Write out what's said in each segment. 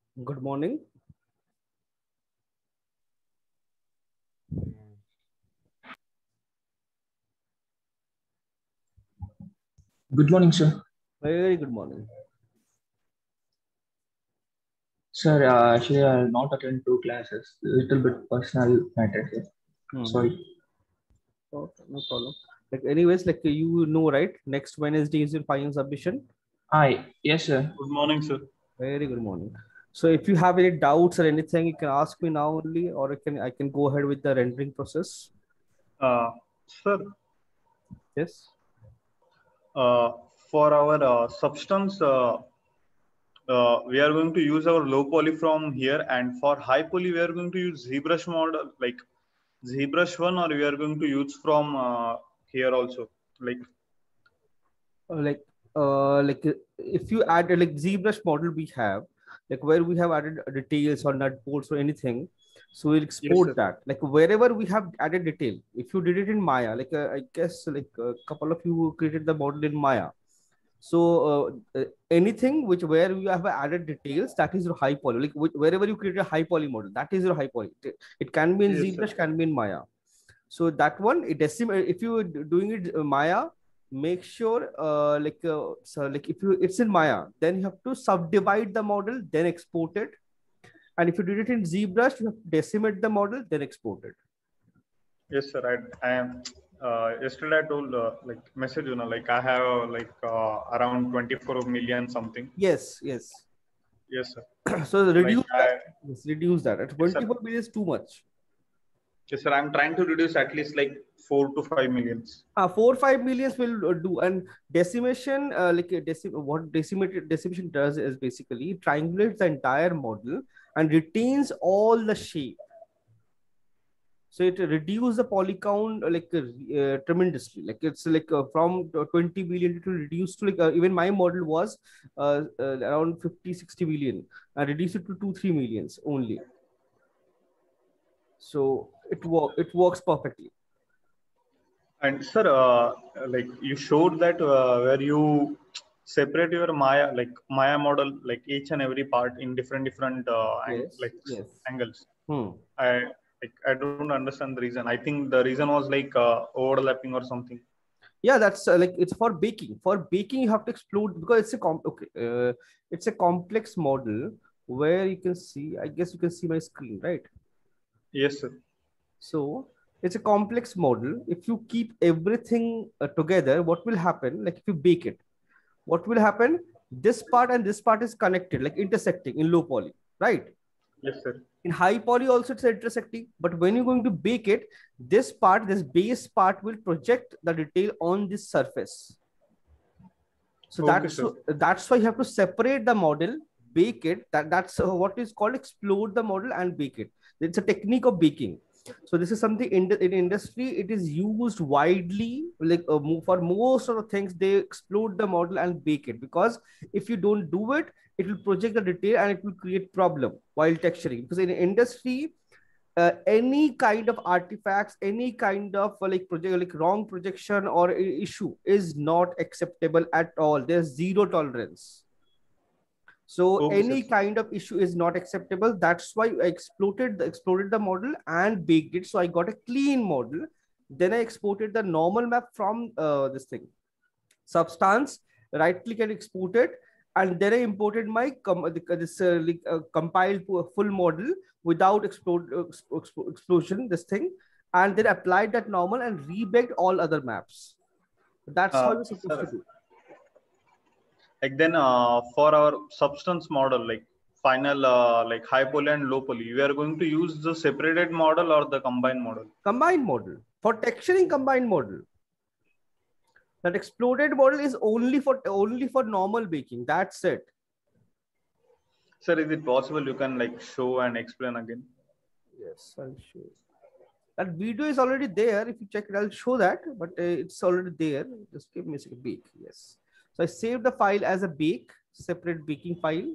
Good morning. Good morning, sir. Very good morning. Sir, actually, I'll not attend two classes. Little bit personal matter, sir. Sorry. Okay, no problem. Like, anyways, like you know, right? Next Wednesday is your final submission. Hi. Yes, sir. Good morning, sir. Very good morning. So, if you have any doubts or anything, you can ask me now only, or I can go ahead with the rendering process. Sir, Yes. uh, for our substance, we are going to use our low poly from here, and for high poly, we are going to use ZBrush model, like ZBrush one, or we are going to use from here also, like. If you add like ZBrush model we have, like where we have added details or nut bolts or anything, so we'll Yes, export sir. that. Like wherever we have added detail, if you did it in Maya, like I guess like a couple of you created the model in Maya. So anything which where you have added details, that is your high poly. Like wherever you create a high poly model, that is your high poly. It can be in Yes, sir. ZBrush, can be in Maya. So that one, it if you doing it Maya, make sure so like if you it's in Maya, then you have to subdivide the model, then export it. And if you did it in ZBrush, you have to decimate the model, then export it. Yes, sir. I am. Yesterday I told like message, like I have around 24 million something. Yes, yes. Yes, sir. So Like reduce that. Yes, reduce that. At yes, sir. 24 million is too much. Yes, sir. I'm trying to reduce at least like 4 to 5 millions. 4 or 5 millions will do. And decimation, what decimation does is basically triangulates the entire model and retains all the shape. So it reduces the poly count tremendously. Like it's like from 20 billion to reduce to like even my model was around 50-60 billion. I reduced it to 2-3 millions only. So it works perfectly. And sir, like you showed that where you separate your Maya model, like each and every part in different Yes, yes. angles. Hmm. I don't understand the reason. I think the reason was like overlapping or something. Yeah, that's like it's for baking. For baking, you have to explode because it's a complex model where you can see. I guess you can see my screen, right? Yes, sir. So it's a complex model. If you keep everything together, what will happen? Like if you bake it, what will happen? This part and this part is connected, like intersecting in low poly, right? Yes, sir. In high poly also it's intersecting, but when you're going to bake it, this base part will project the detail on this surface. So Okay, sir. that's why you have to separate the model, bake it. That's what is called explode the model and bake it. It's a technique of baking. So this is something in industry it is used widely. Like for most of the things, they explode the model and bake it, because if you don't do it, it will project the detail and it will create problem while texturing. Because in industry, any kind of artifacts, any kind of like wrong projection or issue is not acceptable at all. There's zero tolerance. So Okay, sir. any kind of issue is not acceptable. That's why I exploded the model and baked it. So I got a clean model. Then I exported the normal map from this thing, Substance, right click and export it. And then I imported my compiled full model without explosion, this thing, and then applied that normal and rebaked all other maps. That's how you're supposed to Sir, do. like then for our substance model, like final like high poly and low poly, we are going to use the separated model or the combined model. Combined model for texturing, combined model. That exploded model is only for normal baking. That's it. Sir, is it possible you can like show and explain again? Yes, I'll show you. That video is already there. If you check it, I'll show that, but it's already there. Just give me a second. Bake. Yes. So I saved the file as a bake, separate baking file.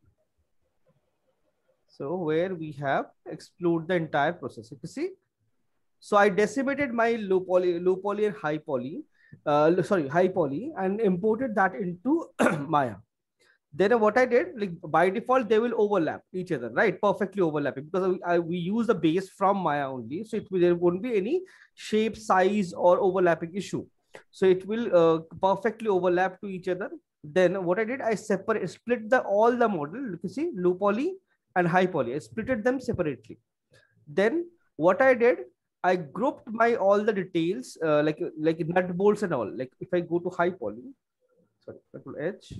So where we have explode the entire process. You see? So I decimated my low poly and high poly, high poly, and imported that into Maya. Then what I did, like by default, they will overlap each other, right? Perfectly overlapping, because we use the base from Maya only. So there won't be any shape, size, or overlapping issue. So it will perfectly overlap to each other. Then what I did, I split all the model. You can see low poly and high poly. I splitted them separately. Then what I did, I grouped my all the details, like nut bolts and all. Like if I go to high poly, sorry, Control H.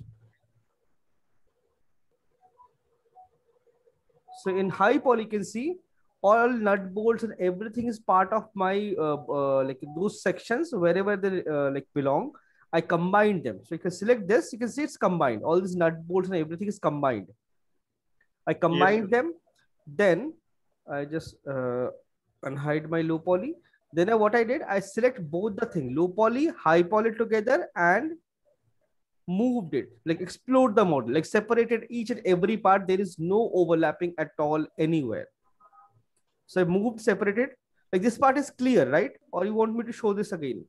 So in high poly, you can see all nut bolts and everything is part of my like those sections wherever they like belong. I combined them. So you can select this. You can see it's combined. All these nut bolts and everything is combined. I combined them. Then I just unhide my low poly. Then what I did, I select both the thing, low poly, high poly together, and moved it, like explode the model, like separated each and every part. There is no overlapping at all anywhere. So I moved, separated. Like this part is clear, right? Or you want me to show this again?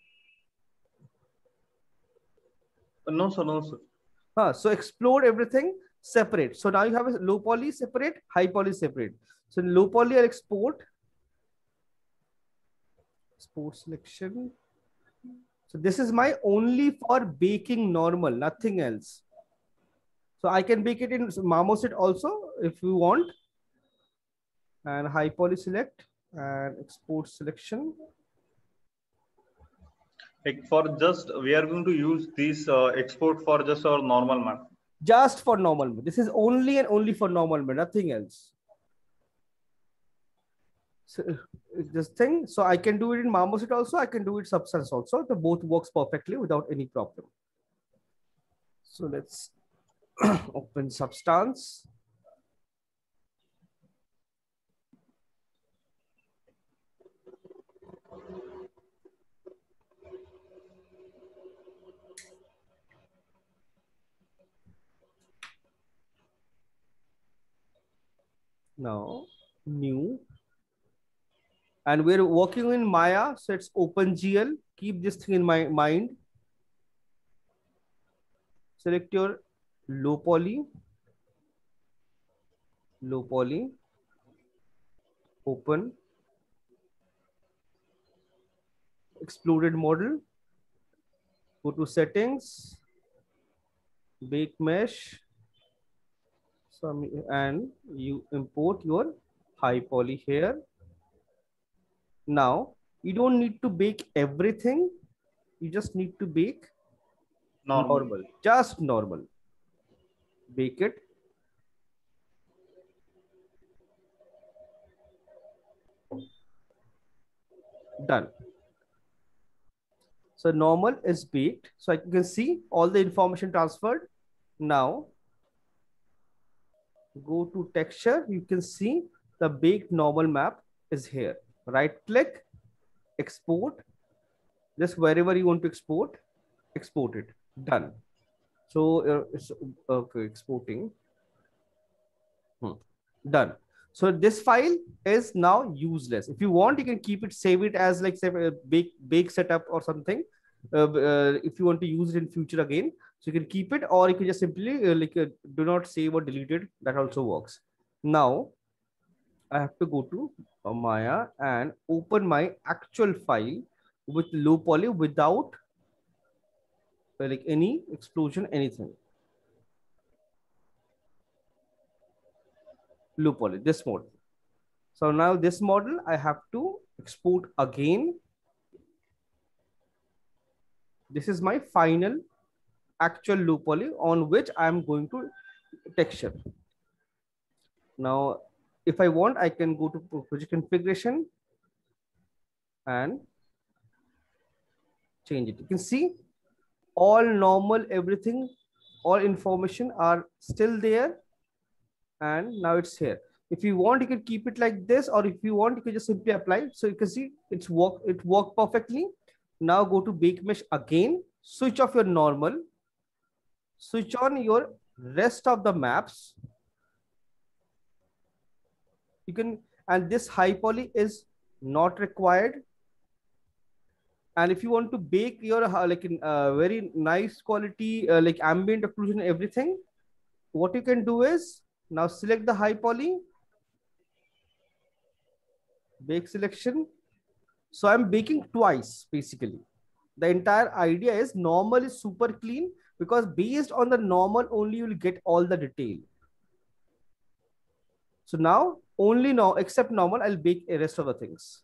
No, sir. No, sir. So explode everything, separate. So now you have a low poly separate, high poly separate. So in low poly, I'll export selection. So this is my only for baking normal, nothing else. So I can bake it in Marmoset also if you want. And high poly select and export selection. Like for just, we are going to use this export for just our normal map. Just for normal map. This is only and only for normal map, nothing else. So this thing, so I can do it in Marmoset also, I can do it Substance also. The both works perfectly without any problem. So let's open Substance. Now new, and we're working in Maya, so it's OpenGL. Keep this thing in my mind. Select your low poly, open, exploded model, go to settings, bake mesh, and you import your high poly here. Now you don't need to bake everything, you just need to bake normal, just normal. Bake it. Done. So normal is baked. So I can see all the information transferred. Now go to texture. You can see the baked normal map is here. Right click, export. Just wherever you want to export, export it. Done. So it's okay, exporting. Done. So this file is now useless. If you want, you can keep it, save it as like say a bake setup or something. If you want to use it in future again, so you can keep it, or you can just simply do not save or delete it. That also works. Now I have to go to Maya and open my actual file with low poly without like any explosion, anything. Low poly, this model. So now this model I have to export again. This is my final actual low poly on which I am going to texture. Now, if I want, I can go to project configuration and change it. You can see all normal, everything, all information are still there. And now it's here. If you want, you can keep it like this, or if you want, you can just simply apply. So you can see it worked perfectly. Now go to bake mesh again, switch off your normal, switch on your rest of the maps. You can, and this high poly is not required. And if you want to bake your like in very nice quality like ambient occlusion, everything, what you can do is now select the high poly, bake selection. So I'm baking twice basically. The entire idea is normal is super clean because based on the normal only you will get all the detail. So now only now except normal I'll bake the rest of the things.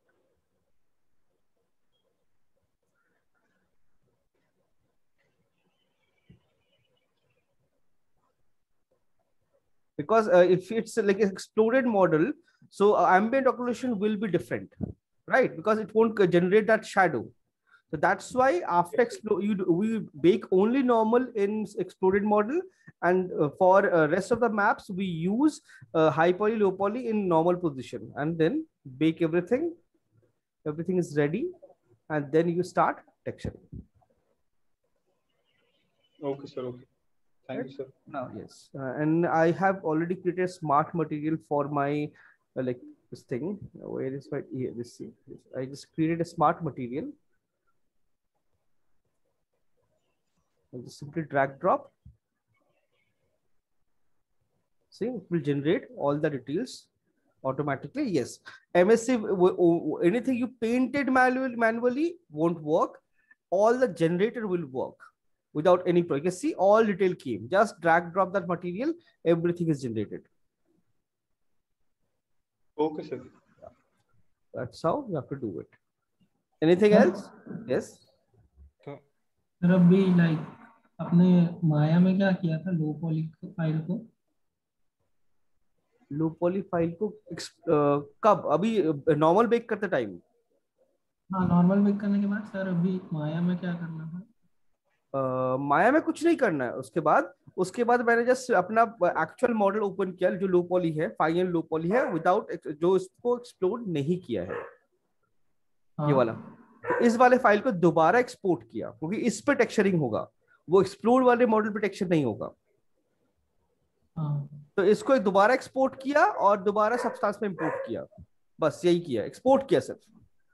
Because if it's like an exploded model, so ambient occlusion will be different, right? Because it won't generate that shadow. So that's why after we bake only normal in exploded model, and for rest of the maps we use high poly, low poly in normal position, and then bake everything. Everything is ready, and then you start texturing. Okay, sir. Okay. Thank you, sir. Now, yes, and I have already created a smart material for my like this thing. Where is my here? This thing. I just created a smart material. I'll just simply drag drop. See, it will generate all the details automatically. Yes, MSC, anything you painted manually won't work. All the generator will work without any problem. You can see all detail came. Just drag drop that material, everything is generated. Okay, sir. That's how you have to do it. Anything else? Yes. Sir अभी like अपने Maya में क्या किया था लो poly file को? लो poly file को कब? अभी नॉर्मल बेक करते टाइम? हाँ, नॉर्मल बेक करने के बाद सर अभी माया में क्या करना था? माया में कुछ नहीं करना है। उसके बाद मैंने जस्ट अपना एक्चुअल मॉडल ओपन किया जो लो पॉली है, फाइनल लो पॉली है, विदाउट जो इसको एक्सप्लोड नहीं किया है। ये वाला, तो इस वाले फाइल को दोबारा एक्सपोर्ट किया क्योंकि इस पे टेक्सचरिंग होगा, वो एक्सप्लोड वाले मॉडल पे टेक्सचर नहीं होगा। तो इसको दोबारा एक्सपोर्ट किया और दोबारा सब्सटेंस में इंपोर्ट किया, बस यही किया, एक्सपोर्ट किया सिर्फ।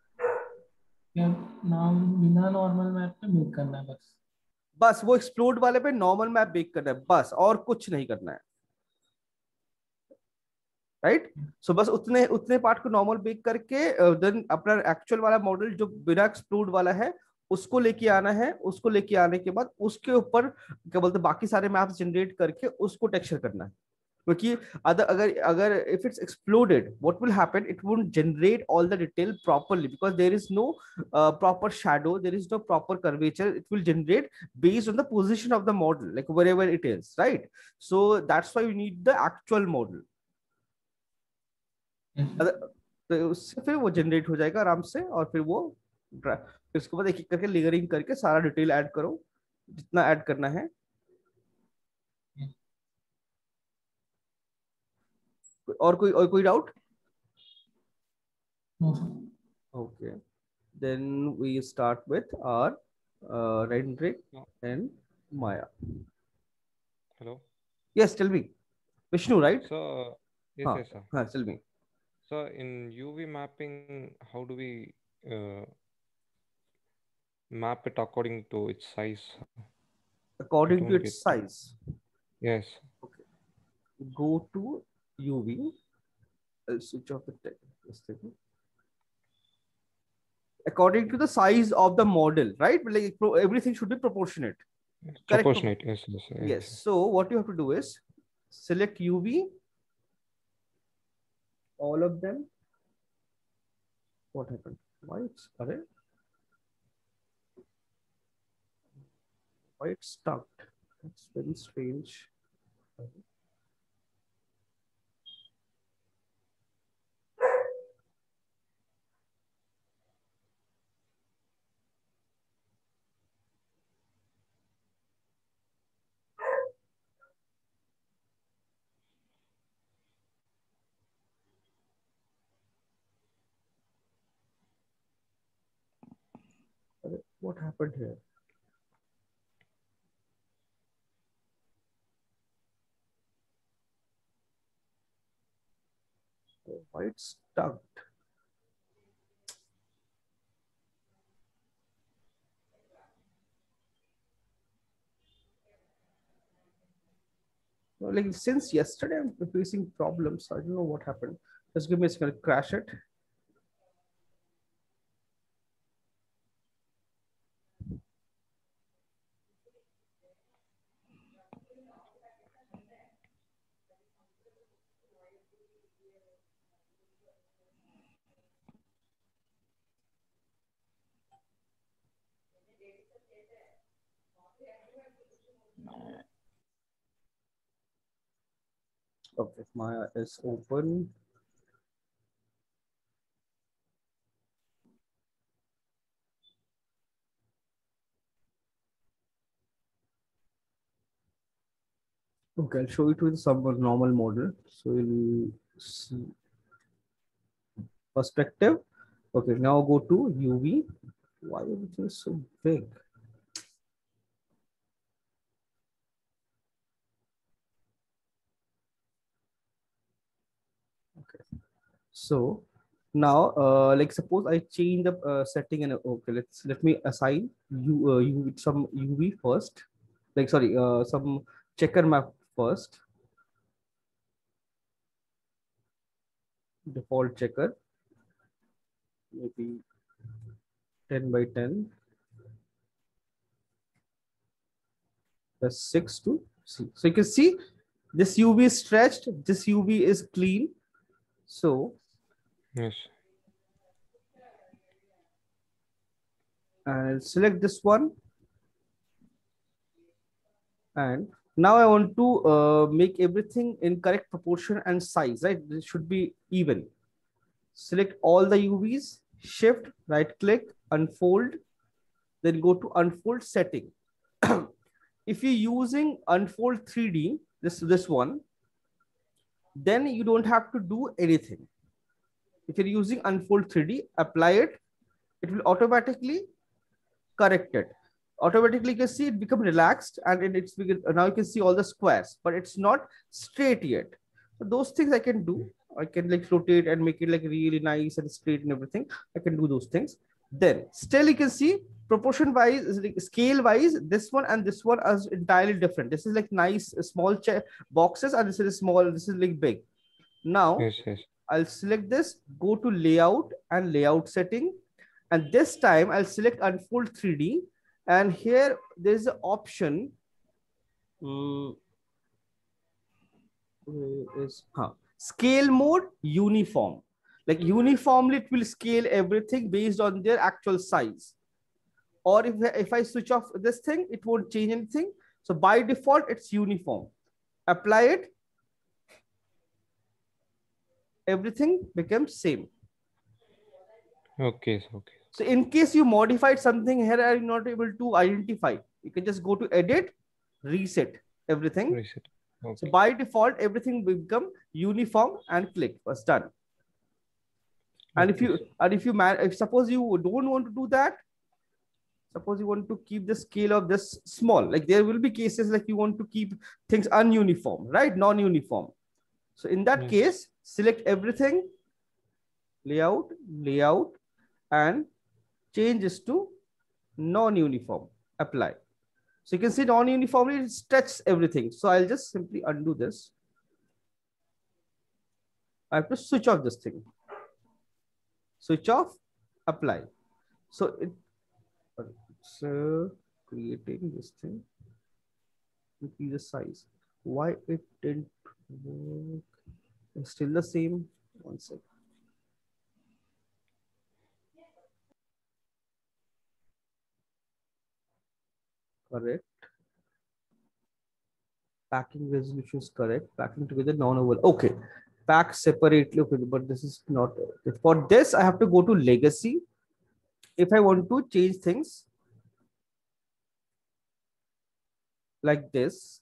नाम बिना नॉर्मल मैप पे बेक करना है बस वो एक्सप्लोड वाले पे नॉर्मल मैप बेक करना है बस, और कुछ नहीं करना है, राइट। सो बस उतने उतने पार्ट को नॉर्मल बेक करके देन अपना एक्चुअल वाला मॉडल जो बिना एक्सप्लोड वाला है उसको लेके आना है। उसको लेके आने के बाद उसके ऊपर क्या बोलते हैं बाकी सारे मैप्स जनरेट करके उसको टेक्सचर करना है। क्योंकि अगर if it's exploded, what will happen, it won't generate all the detail properly because there is no proper shadow, there is no proper curvature. It will generate based on the position of the model, like wherever it is, right? So that's why you need the actual model. तो उससे फिर वो generate हो जाएगा आराम से, और फिर वो फिर उसके बाद एक एक करके लेयरिंग करके सारा डिटेल ऐड करो जितना ऐड करना है। और कोई doubt? Okay, then we start with our rendering and Maya. Hello. Yes, tell me, Vishnu, right? So yes, yes, sir. Tell me. So in UV mapping, how do we map it according to its size? According to its size. Yes. Okay. Go to UV. I'll switch off the this thing. According to the size of the model, right? Like everything should be proportionate. Proportionate. Yes, yes, yes. Yes. So what you have to do is select UV, all of them. What happened? Why it's array? Why it's stuck? That's very strange. What happened here? Why it's stuck? Like since yesterday, I'm facing problems. I don't know what happened. Just give me a second. Crash it. Okay, Maya is open. Okay, I'll show it with some normal model. So you'll see perspective. Okay, now go to UV. Why everything is so big? Okay, so now like suppose I change the setting and okay, let me assign you some UV first. Like sorry, some checker map first. Default checker, maybe 10 by 10 plus 6 to see. So you can see this UV is stretched, this UV is clean. So Yes. I'll select this one. And now I want to make everything in correct proportion and size, right? This should be even. Select all the UVs, shift, right click, unfold, then go to unfold setting. If you're using unfold 3D, this one, then you don't have to do anything. If you're using unfold 3D, apply it, it will automatically correct it. Automatically you can see it become relaxed and it's now you can see all the squares, but it's not straight yet. So those things I can do. I can like rotate and make it like really nice and straight and everything. I can do those things. Then still you can see proportion wise, like scale wise, this one and this one are entirely different. This is like nice small boxes and this is small, this is like big. Now Yes. Yes. I'll select this, go to layout and layout setting. And this time I'll select unfold 3D. And here there's an option. Scale mode uniform. Like uniformly, it will scale everything based on their actual size. Or if I switch off this thing, it won't change anything. So by default, it's uniform. Apply it. Everything becomes same. Okay. Okay. So in case you modified something here, are you not able to identify? You can just go to edit, reset everything. Reset. Okay. So by default, everything will become uniform and click was done. And if suppose you don't want to do that, suppose you want to keep the scale of this small, like there will be cases like you want to keep things ununiform, right? Non-uniform. So in that case, select everything, layout, and change this to non-uniform, apply. So you can see non-uniformly it stretches everything. So I'll just simply undo this. I have to switch off this thing. Switch off, apply. So it's creating this thing. Increase the size. Why it didn't work? It's still the same. One second. Correct. Packing resolution is correct. Packing together non-oval. Okay. Pack separately. Okay, but this is not. For this, I have to go to legacy. If I want to change things like this,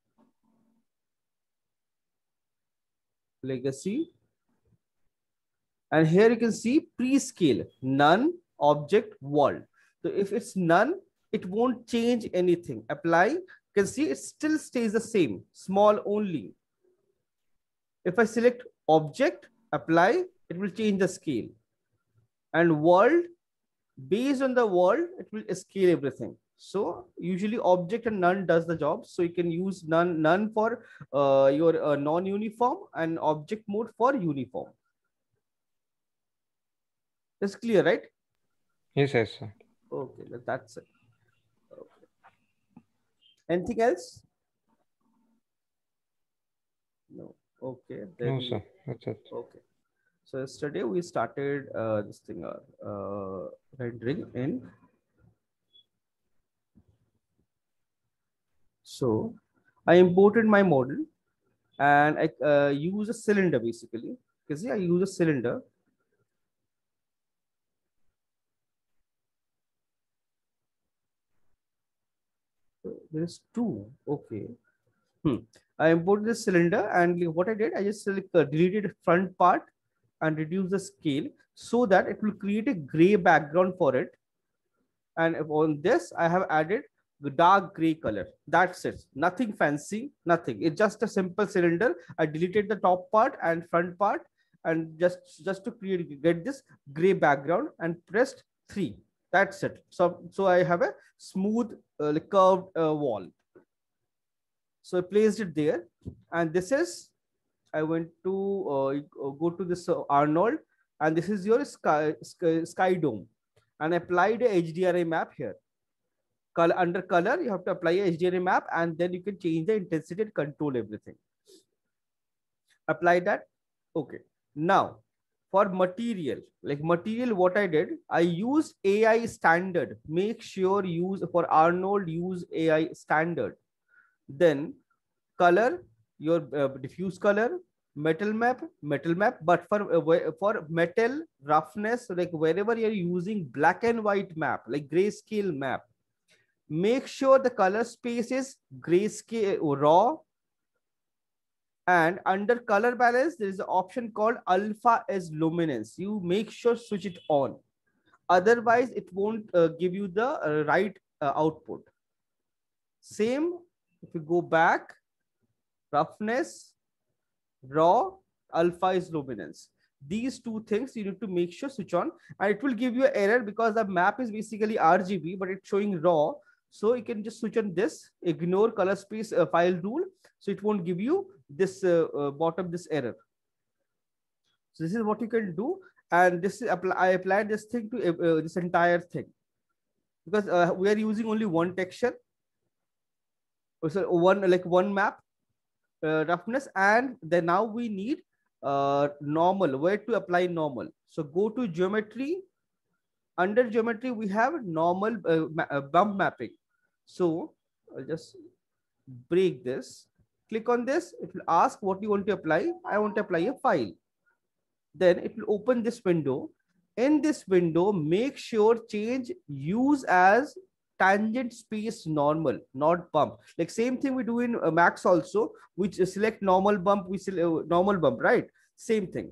legacy, and here you can see pre-scale, none, object, world. So if it's none, it won't change anything. Apply, you can see it still stays the same, small only. If I select object, apply, it will change the scale. And world, based on the world, it will scale everything. So usually object and none does the job. So you can use none for your non-uniform and object mode for uniform. That's clear, right? Yes, yes, sir. Okay, that's it. Okay. Anything else? No. Okay. No, Then sir. That's it. okay. So yesterday we started this thing rendering in. So I imported my model and I use a cylinder basically. Because see, I use a cylinder. So there's two. Okay. I imported this cylinder and what I did, I just deleted front part and reduce the scale so that it will create a gray background for it. And on this, I have added the dark gray color. That's it. Nothing fancy, nothing. It's just a simple cylinder. I deleted the top part and front part and just to get this gray background and pressed 3. That's it. So I have a smooth curved wall. So I placed it there, and this is, I went to go to this Arnold, and this is your sky dome, and applied a HDRI map here. Under color, you have to apply a HDRI map, and then you can change the intensity and control everything. Apply that. Okay. Now, for material, what I did, I used AI standard. Make sure use for Arnold, use AI standard. Then color, your diffuse color, metal map, but for metal roughness, like wherever you're using black and white map, like grayscale map, make sure the color space is grayscale raw. And under color balance, there is an option called alpha as luminance. You make sure switch it on, otherwise it won't give you the right output. Same if you go back, roughness, raw, alpha is luminance. These two things you need to make sure switch on, and it will give you an error because the map is basically RGB, but it's showing raw. So you can just switch on this, ignore color space file rule. So it won't give you this bottom, this error. So this is what you can do. And this is I applied this thing to this entire thing because we are using only one texture. So one map. Roughness, and then now we need normal, where to apply normal. So go to geometry. Under geometry we have normal bump mapping. So I'll just break this, click on this, it will ask what you want to apply. I want to apply a file. Then it will open this window. In this window, make sure change use as tangent space normal, not bump. Like same thing we do in Max also, which select normal bump, we select normal bump, right? Same thing.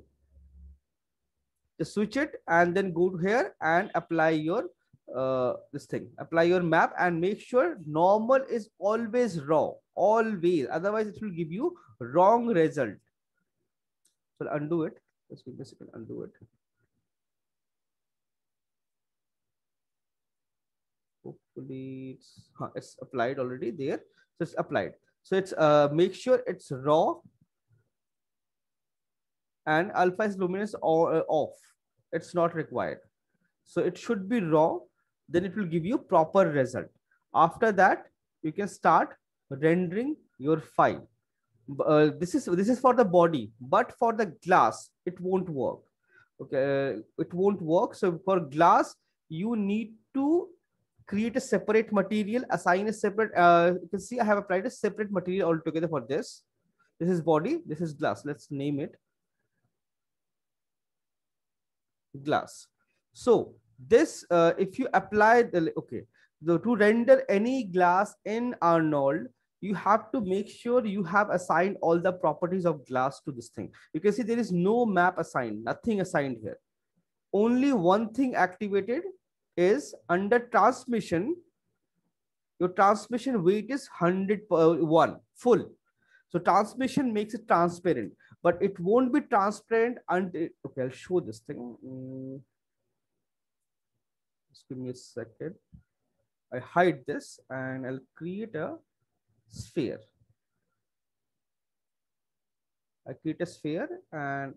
Just switch it and then go to here and apply your this thing. Apply your map and make sure normal is always raw, always. Otherwise, it will give you wrong result. So I'll undo it. Let's give this a second. Undo it. Hopefully it's applied already there. So it's applied. So it's make sure it's raw and alpha is luminance off. It's not required. So it should be raw. Then it will give you proper result. After that, you can start rendering your file. This is for the body, but for the glass, it won't work. Okay, it won't work. So for glass, you need to create a separate material, assign a separate, you can see I have applied a separate material altogether for this. This is body, this is glass. Let's name it glass. So this, if you apply the, okay, to render any glass in Arnold, you have to make sure you have assigned all the properties of glass to this thing. You can see there is no map assigned, nothing assigned here. Only one thing activated is under transmission. Your transmission weight is 101 full. So transmission makes it transparent, but it won't be transparent until, okay, I'll show this thing. Just give me a second. I hide this and I'll create a sphere. I create a sphere and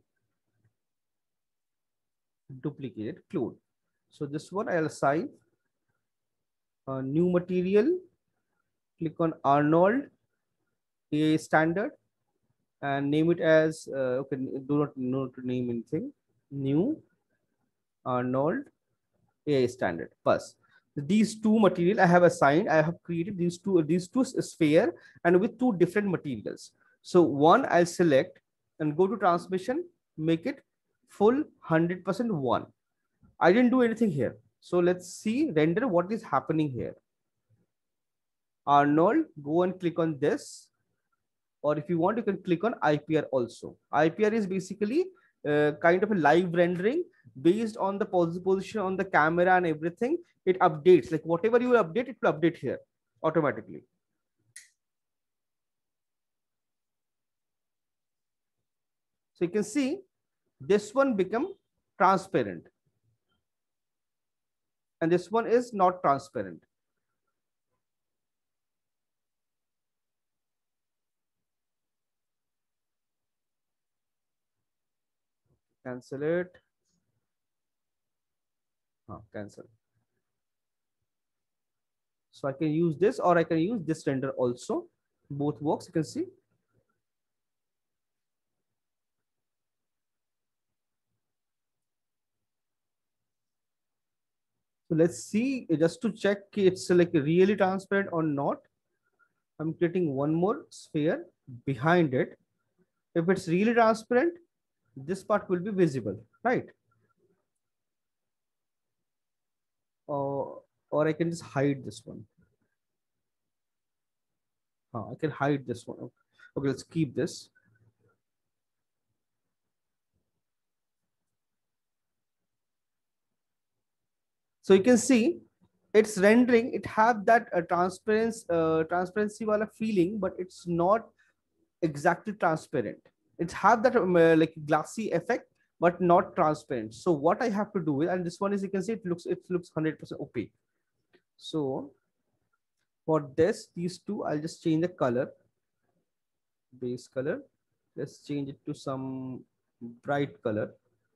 duplicate it, clone. So this one I'll assign a new material, click on Arnold AI standard and name it as, okay, do not know to name anything, new Arnold AI standard. Plus, these two material I have assigned, I have created these two sphere and with two different materials. So one I'll select and go to transmission, make it full 100% one. I didn't do anything here. So let's see render what is happening here. Arnold, go and click on this. Or if you want, you can click on IPR also. IPR is basically kind of a live rendering based on the position on the camera and everything. It updates, like whatever you update, it will update here automatically. So you can see this one become transparent and this one is not transparent. Cancel it. Cancel. So I can use this or I can use this render also. Both works, you can see. So let's see, just to check it's like really transparent or not. I'm creating one more sphere behind it. If it's really transparent, this part will be visible, right? Or I can just hide this one. I can hide this one. Okay, let's keep this. So you can see it's rendering, it have that transparency wala feeling, but it's not exactly transparent. It have that like glassy effect, but not transparent. So what I have to do is, and this one is, you can see it looks 100% opaque. So for this, these two, I'll just change the color, base color. Let's change it to some bright color.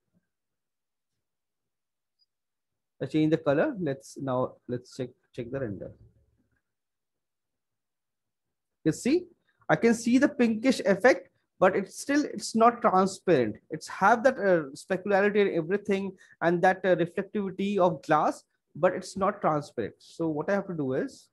I change the color. Let's check the render. You see, I can see the pinkish effect, but it's not transparent. It's have that specularity and everything and that reflectivity of glass, but it's not transparent. So what I have to do is,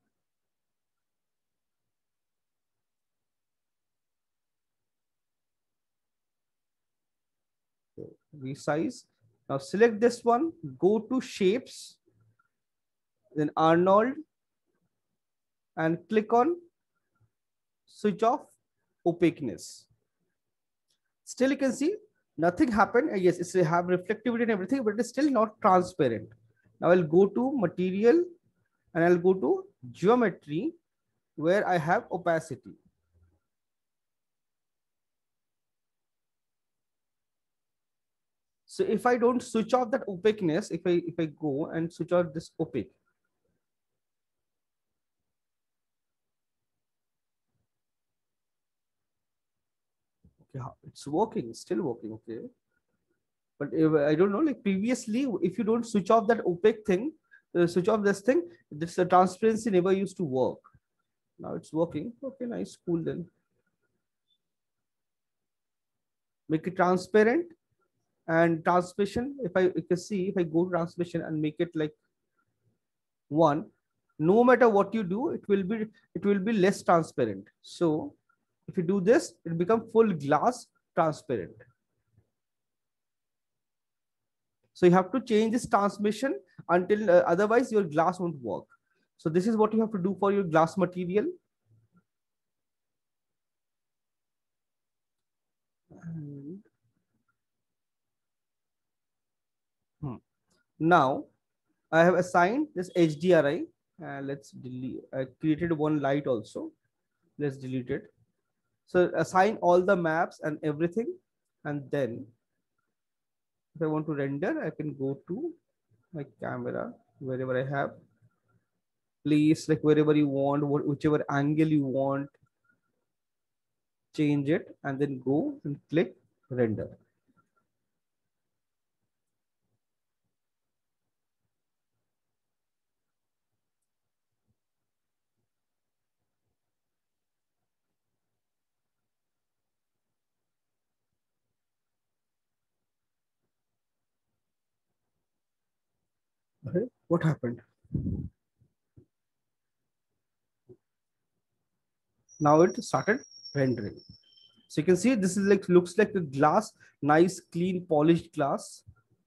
resize. Now select this one, go to shapes, then Arnold, and click on switch off opaqueness. Still you can see nothing happened. Yes, it's have reflectivity and everything, but it's still not transparent. Now I'll go to material and I'll go to geometry where I have opacity. So if I don't switch off that opaqueness, if I go and switch off this opaque, okay, it's working, still working, okay. But if, I don't know, like previously, if you don't switch off that opaque thing, switch off this thing, this transparency never used to work. Now it's working. Okay, nice, cool then. Make it transparent and transmission. If you can see, if I go to transmission and make it like 1, no matter what you do, it will be less transparent. So if you do this, it become full glass transparent. So you have to change this transmission until otherwise your glass won't work. So this is what you have to do for your glass material. Now I have assigned this HDRI. Let's delete. I created one light also. Let's delete it. So assign all the maps and everything, and then if I want to render, I can go to my camera wherever I have. place like wherever you want, whichever angle you want, change it, and then go and click render. Okay, what happened? Now it started rendering. So you can see this is like, looks like a glass, nice, clean, polished glass.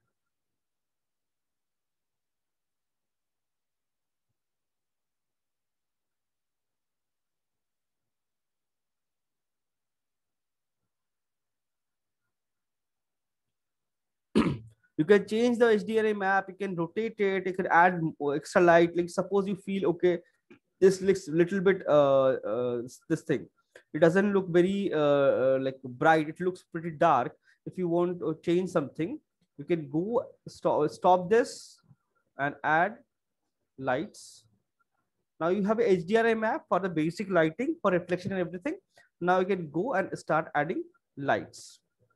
You can change the HDRI map, you can rotate it, you can add extra light. Like suppose you feel, okay, this looks a little bit this thing, it doesn't look very like bright, it looks pretty dark. If you want to change something, you can go stop this and add lights. Now you have a HDRI map for the basic lighting, for reflection and everything. Now you can go and start adding lights.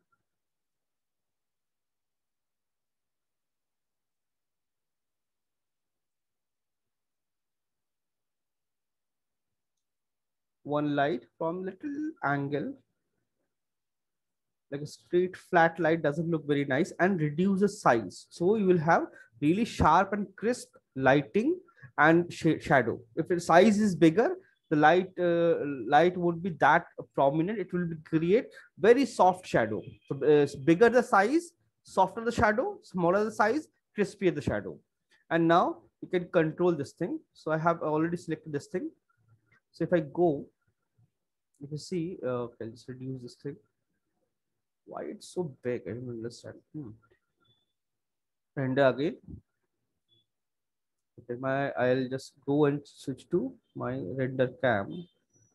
One light from little angle, like a straight flat light doesn't look very nice, and reduce the size. So you will have really sharp and crisp lighting and shadow. If the size is bigger, the light would be that prominent. It will create very soft shadow. So bigger the size, softer the shadow, smaller the size, crispier the shadow. And now you can control this thing. So I have already selected this thing. So if I go, if you see, okay, let's reduce this thing. Why it's so big? I don't understand. Render again. Okay, I'll just go and switch to my render cam.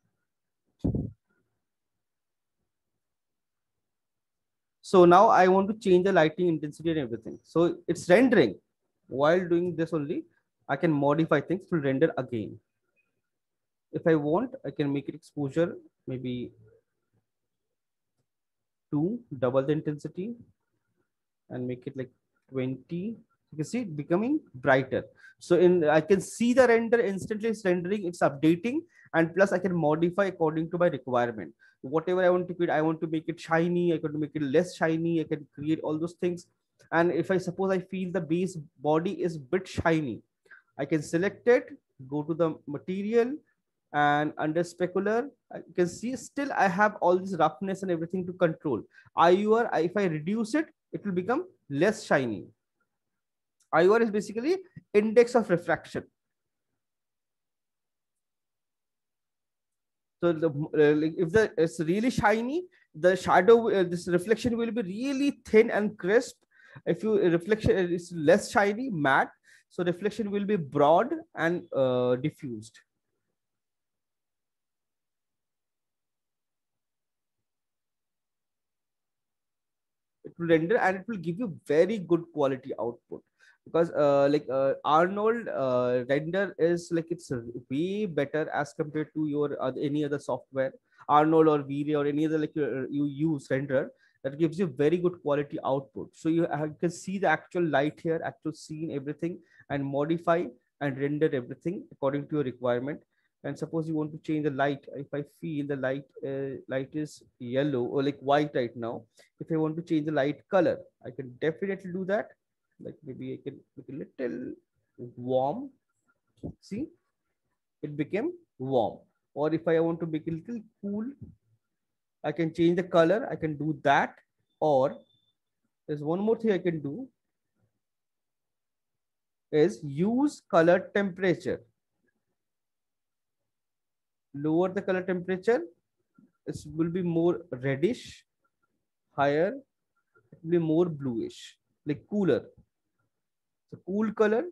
So now I want to change the lighting intensity and everything. So it's rendering. While doing this only, I can modify things to render again. If I want, I can make it exposure maybe 2, double the intensity, and make it like 20. You can see it becoming brighter. So I can see the render instantly, it's rendering, it's updating, and plus I can modify according to my requirement. Whatever I want to create, I want to make it shiny, I want to make it less shiny, I can create all those things. And if I suppose I feel the base body is a bit shiny, I can select it, go to the material, and under specular, you can see still I have all this roughness and everything to control. IUR, if I reduce it, it will become less shiny. IUR is basically index of refraction. So if it's really shiny, the shadow, this reflection will be really thin and crisp. If you reflection is less shiny, matte, so reflection will be broad and diffused. It will render and it will give you very good quality output, because Arnold render is like, it's way better as compared to your any other software, Arnold or V-Ray or any other like you use renderer, that gives you very good quality output. So you can see the actual light here, actual scene, everything, and modify and render everything according to your requirement. And suppose you want to change the light, if I feel the light is yellow or like white right now, if I want to change the light color, I can definitely do that. Like maybe I can make a little warm. See, it became warm. Or if I want to make a little cool, I can change the color. I can do that. Or there's one more thing I can do, is use color temperature. Lower the color temperature, it will be more reddish. Higher, it will be more bluish, like cooler. So cool color,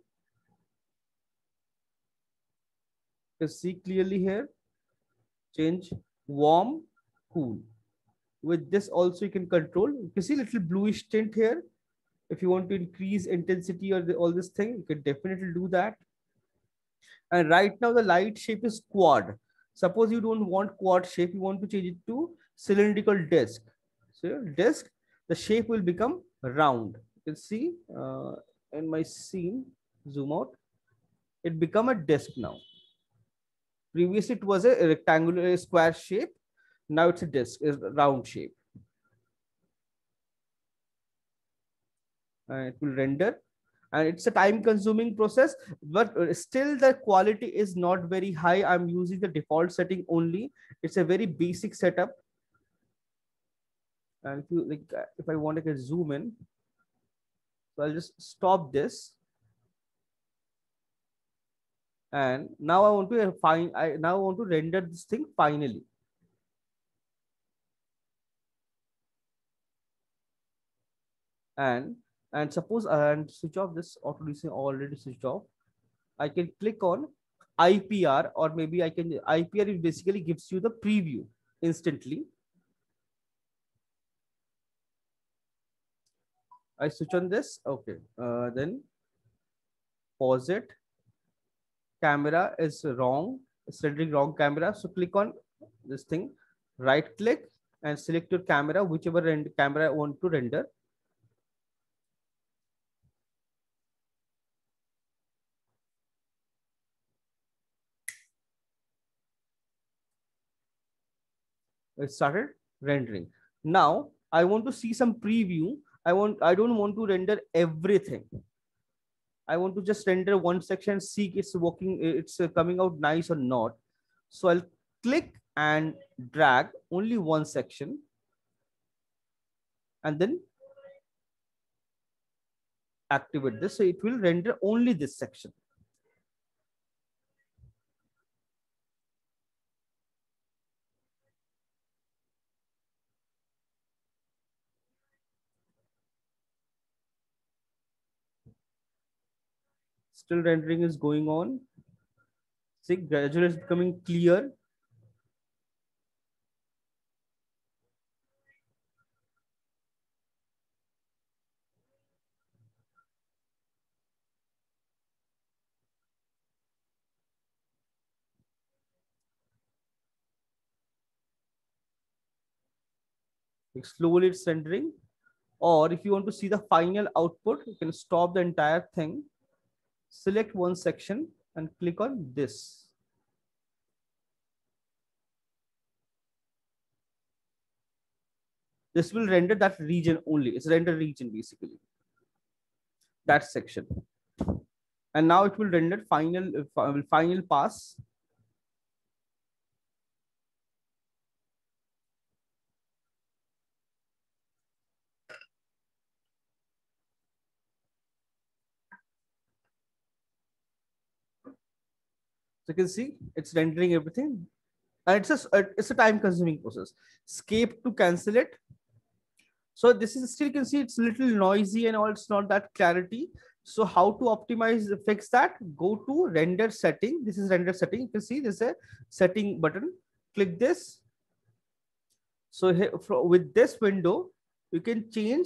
you see clearly here. Change warm, cool. With this also you can control. You can see little bluish tint here. If you want to increase intensity or all this thing, you can definitely do that. And right now the light shape is quad. Suppose you don't want quad shape, you want to change it to cylindrical disc. So disc, the shape will become round. You can see in my scene, zoom out, it become a disc now. Previously it was a rectangular square shape. Now it's a disc, is a round shape. And it will render, and it's a time consuming process, but still the quality is not very high. I'm using the default setting only. It's a very basic setup. And if you like, if I want to get zoom in, so I'll just stop this. And now I want to now want to render this thing finally. And suppose and switch off this auto desync, already switched off. I can click on IPR, or maybe I can IPR. It basically gives you the preview instantly. I switch on this. Okay, then pause it. Camera is wrong. It's rendering wrong camera. So click on this thing, right click and select your camera, whichever camera I want to render. It started rendering. Now I want to see some preview. I don't want to render everything. I want to just render one section, see it's working, it's coming out nice or not. So I'll click and drag only one section, and then activate this. So it will render only this section. Still rendering is going on. See, gradually it's becoming clear. Slowly it's rendering. Or if you want to see the final output, you can stop the entire thing, select one section and click on this. This will render that region only. It's render region basically, that section. And now it will render final pass. So you can see it's rendering everything, and it's a time consuming process. Escape to cancel it. So this is still, you can see it's a little noisy and all, it's not that clarity. So how to optimize, fix that? Go to render setting. This is render setting. You can see there's a setting button. Click this. So here, with this window, you can change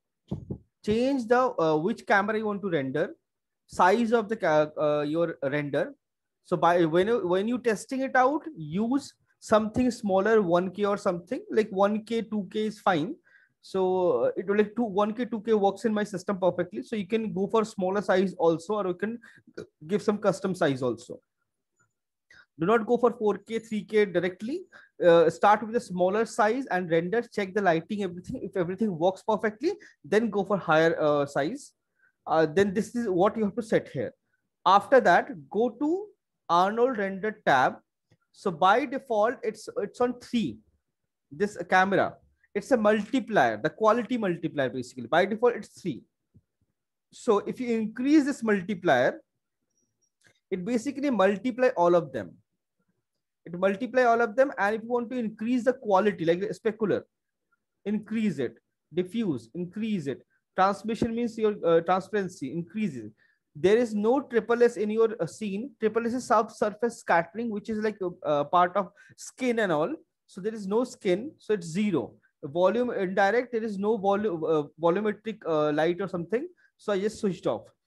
the which camera you want to render, size of the your render. So by when you testing it out, use something smaller, 1K or something like 1K, 2K is fine. So it will like 1K, 2K works in my system perfectly. So you can go for smaller size also, or you can give some custom size also. Do not go for 4K, 3K directly. Start with a smaller size and render, check the lighting, everything. If everything works perfectly, then go for higher size. Then this is what you have to set here. After that, go to Arnold render tab. So by default, it's on 3. This camera, it's a multiplier, the quality multiplier basically. By default, it's 3. So if you increase this multiplier, it basically multiply all of them. It multiply all of them. And if you want to increase the quality, like the specular, increase it. Diffuse, increase it. Transmission means your transparency, increases. There is no SSS in your scene. SSS is subsurface scattering, which is like a part of skin and all. So there is no skin, so it's 0. Volume indirect, there is no volume volumetric light or something. So I just switched off.